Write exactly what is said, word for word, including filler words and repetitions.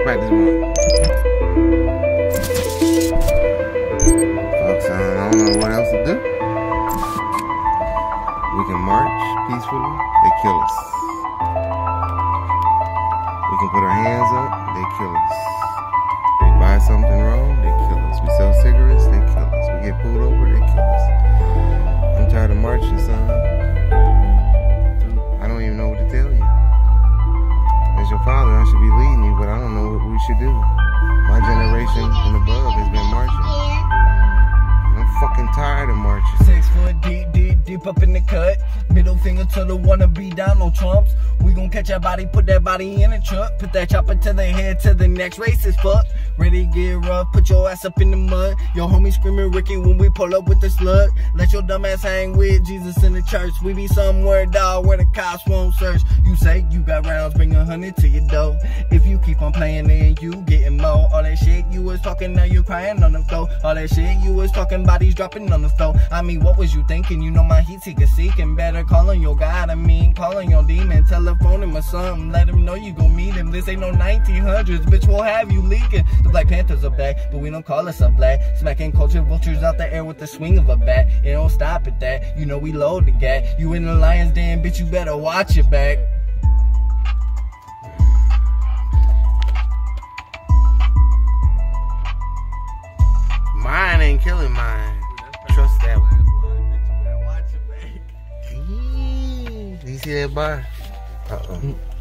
practice run. Fuck, son, I don't know what else to do. We can march peacefully, they kill us. We can put our hands up, they kill us. We buy something wrong, they kill us. We sell cigarettes, they kill us. We get pulled over, they kill us. I'm tired of marching, son. I don't even know what to tell you. As your father, I should be leading you, but I don't know what we should do. My generation and above has been marching. I'm fucking tired of marching. Six foot deep, deep, deep up in the cut. Middle finger to the wannabe Donald Trumps. We gon' catch that body, put that body in a truck. Put that chopper to the head, to the next racist fuck. Ready to get rough, put your ass up in the mud. Your homie screaming Ricky when we pull up with the slug. Let your dumb ass hang with Jesus in the church. We be somewhere, dawg, where the cops won't search. You say you got rounds, bring a hundred to your dough. If you keep on playing, then you getting more. All that shit you was talking, now you crying on the floor. All that shit you was talking, bodies dropping on the floor. I mean, what was you thinking? You know my heat seeker seeking. Better call on your God, I mean, call on your demon. Telephone him or something, let him know you gon' meet him. This ain't no nineteen hundreds, bitch, we'll have you leaking. The Black Panthers are back, but we don't call us a black. Smacking culture vultures out the air with the swing of a bat. It don't stop at that, you know we load the gat. You in the lion's den, bitch, you better watch your back. Mine ain't killing mine. Trust that one. You see that bar? Uh-oh.